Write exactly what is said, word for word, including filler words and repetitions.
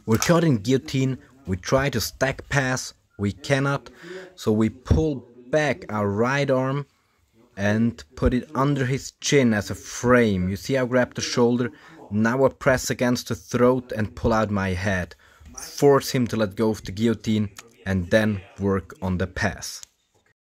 We're caught in guillotine, we try to stack pass, we cannot, so we pull back our right arm and put it under his chin as a frame. You see I grab the shoulder, now I press against the throat and pull out my head. Force him to let go of the guillotine and then work on the pass.